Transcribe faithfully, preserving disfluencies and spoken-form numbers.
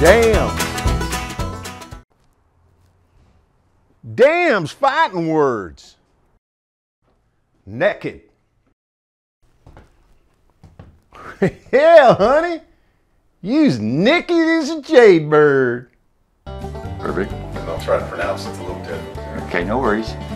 Damn. Damn's fighting words. Naked. Hell, honey. You's naked as a jaybird. Perfect. And I'll try to pronounce it a little bit. Okay, no worries.